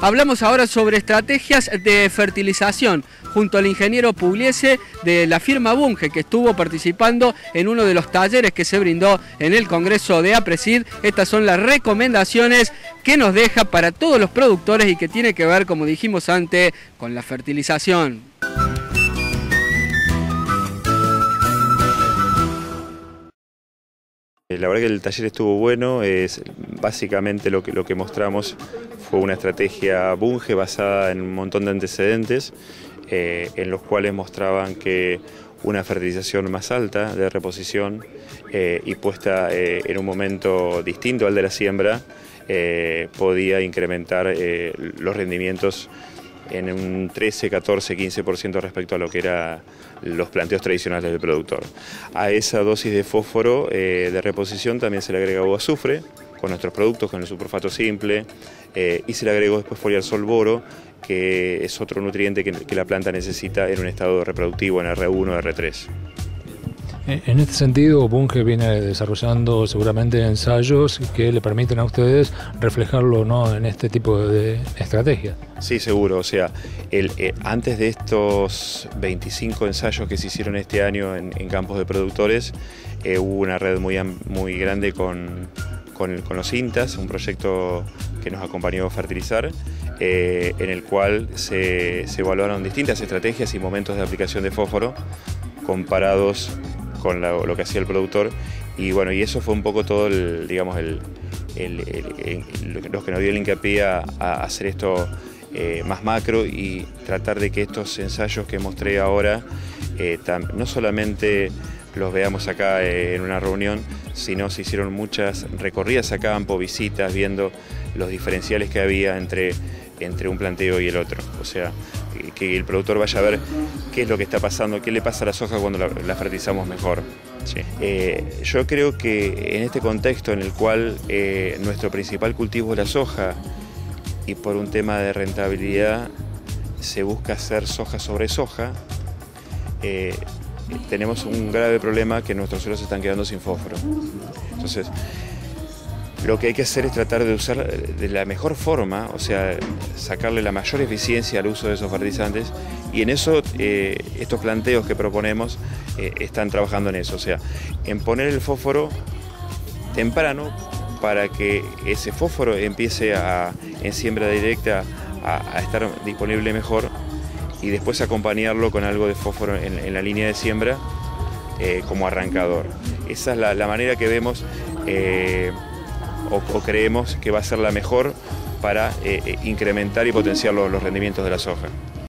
Hablamos ahora sobre estrategias de fertilización junto al ingeniero Pugliese de la firma Bunge, que estuvo participando en uno de los talleres que se brindó en el Congreso de APRESID. Estas son las recomendaciones que nos deja para todos los productores y que tiene que ver, como dijimos antes, con la fertilización. La verdad que el taller estuvo bueno, básicamente lo que mostramos fue una estrategia Bunge basada en un montón de antecedentes, en los cuales mostraban que una fertilización más alta de reposición y puesta en un momento distinto al de la siembra podía incrementar los rendimientos en un 13, 14, 15% respecto a lo que eran los planteos tradicionales del productor. A esa dosis de fósforo de reposición también se le agregó azufre con nuestros productos, con el superfato simple, y se le agregó después foliarsol boro, que es otro nutriente que la planta necesita en un estado reproductivo, en R1 o R3. En este sentido, Bunge viene desarrollando seguramente ensayos que le permiten a ustedes reflejarlo, ¿no?, en este tipo de estrategia. Sí, seguro. O sea, antes de estos 25 ensayos que se hicieron este año en campos de productores, hubo una red muy grande con los INTAS, un proyecto que nos acompañó a fertilizar, en el cual se evaluaron distintas estrategias y momentos de aplicación de fósforo comparados con lo que hacía el productor, y bueno, y eso fue un poco todo lo que nos dio el hincapié a hacer esto más macro y tratar de que estos ensayos que mostré ahora no solamente los veamos acá en una reunión, sino se hicieron muchas recorridas a campo, visitas, viendo los diferenciales que había entre un planteo y el otro. O sea, que el productor vaya a ver qué es lo que está pasando, qué le pasa a la soja cuando la fertilizamos mejor. Sí. Yo creo que en este contexto en el cual nuestro principal cultivo es la soja y por un tema de rentabilidad se busca hacer soja sobre soja, tenemos un grave problema que nuestros suelos se están quedando sin fósforo. Entonces, lo que hay que hacer es tratar de usar de la mejor forma, o sea, sacarle la mayor eficiencia al uso de esos fertilizantes, y en eso estos planteos que proponemos están trabajando en eso, o sea, en poner el fósforo temprano para que ese fósforo empiece en siembra directa a estar disponible mejor, y después acompañarlo con algo de fósforo en la línea de siembra como arrancador. Esa es la manera que vemos o creemos que va a ser la mejor para incrementar y potenciar los rendimientos de la soja.